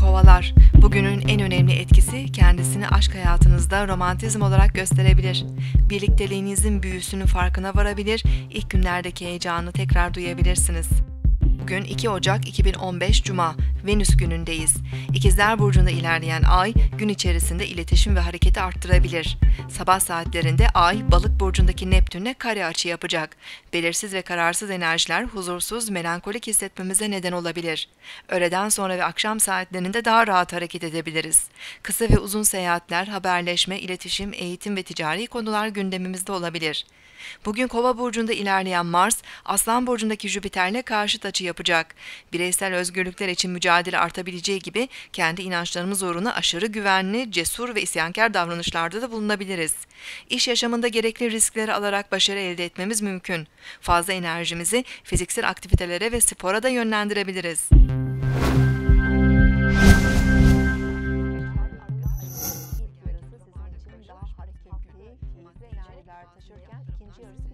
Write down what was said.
Kovalar, bugünün en önemli etkisi kendisini aşk hayatınızda romantizm olarak gösterebilir. Birlikteliğinizin büyüsünün farkına varabilir, ilk günlerdeki heyecanı tekrar duyabilirsiniz. Bugün 2 Ocak 2015 Cuma, Venüs günündeyiz. İkizler Burcu'nda ilerleyen ay, gün içerisinde iletişim ve hareketi arttırabilir. Sabah saatlerinde ay, Balık Burcu'ndaki Neptün'le kare açı yapacak. Belirsiz ve kararsız enerjiler huzursuz, melankolik hissetmemize neden olabilir. Öğleden sonra ve akşam saatlerinde daha rahat hareket edebiliriz. Kısa ve uzun seyahatler, haberleşme, iletişim, eğitim ve ticari konular gündemimizde olabilir. Bugün Kova burcunda ilerleyen Mars, Aslan burcundaki Jüpiter'le karşıt açı yapacak. Bireysel özgürlükler için mücadele artabileceği gibi kendi inançlarımız uğruna aşırı güvenli, cesur ve isyankar davranışlarda da bulunabiliriz. İş yaşamında gerekli riskleri alarak başarı elde etmemiz mümkün. Fazla enerjimizi fiziksel aktivitelere ve spora da yönlendirebiliriz. Taşırken ikinci yarısı